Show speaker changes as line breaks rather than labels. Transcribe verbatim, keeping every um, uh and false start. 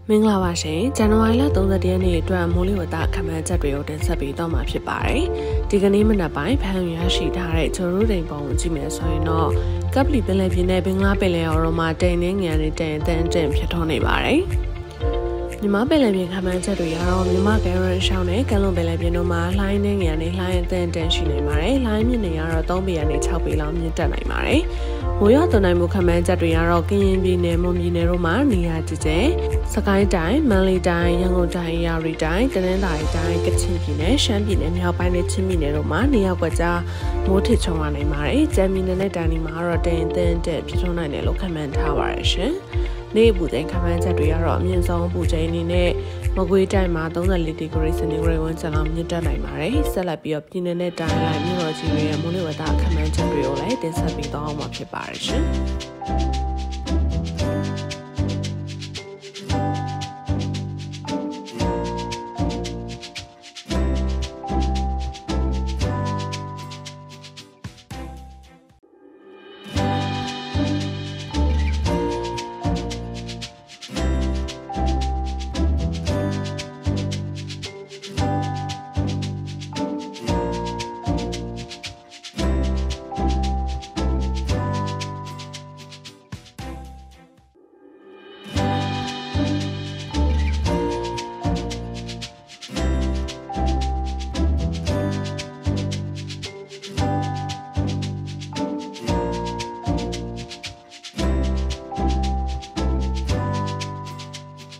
မင်္ဂလာပါရှင်ဇန်နဝါရီလ၃၁ရက်နေ့အတွက်မိုးလေဝသခန့်မှန်းချက်တွေကိုတင်ဆက်ပေးတော့မှာဖြစ်ပါတယ်ဒီကနေ့မနက်ပိုင်းဖန်ရရှိထားတဲ့ဂျိုရိုဒိန်ပုံကိုကြည့်မယ်ဆိုရင်တော့ကပ်ပလီပင်လယ်ပြင်နဲ့ဘင်္ဂလားပင်လယ်အော်တို့မှာတိမ်နှင်းငယ်နဲ့တိမ်အထန်တင်ဖြစ်ထွန်းနေပါတယ်မြန်မာပင်လယ်ပြင်ခန့်မှန်းချက်တွေကတော့မြန်မာကယ်ရန်ရှောင်းနဲ့ကမ်းလွန်ပင်လယ်ပြင်တို့မှာလှိုင်းနှင်းငယ်နဲ့လှိုင်းအထန်တင်ရှိနေပါတယ်လှိုင်းမြင့်နေရတော့၃ပေကနေ၆ပေလောက်မြင့်တက်နိုင်ပါတယ်မိုးရွာသွန်းနိုင်မှုခန့်မှန်းချက်တွေကတော့ကရင်ပြည်နယ်မွန်ပြည်နယ်တို့မှာနေရာကျကျစကိုင်းတိုင်းမန္တလေးတိုင်းရန်ကုန်တိုင်းရာရီတိုင်းတနင်္သာရီတိုင်းကချင်ပြည်နယ်ရှမ်းပြည်နယ်မြောက်ပိုင်းနဲ့ချင်းပြည်နယ်တို့မှာနေရာကွက်ကြားမိုးထစ်ချုံလာနိုင်ပါတယ်။ကြံပြည်နယ်နဲ့တိုင်းမှာတော့တိမ်အထန်တက်ဖြစ်ထွန်းနိုင်တယ်လို့ခန့်မှန်းထားပါတယ်ရှင်။နေ့ပူချိန်ခန့်မှန်းချက်တွေကတော့အမြင့်ဆုံးပူချိန်အနေနဲ့မကွေးတိုင်းမှာ၃၄ဒီဂရီစင်တီဂရိတ်ဝန်းကျင်လောက်မြင့်တက်နိုင်ပါတယ်။ဆက်လက်ပြီးတော့ပြည်နယ်နဲ့တိုင်းလိုက်မြို့တော်ကြီးတွေရဲ့မိုးလေဝသခန့်မှန်းချက်တွေကိုလည်းတင်ဆက်ပေးသွားအောင်မှာဖြစ်ပါတယ်ရှင်။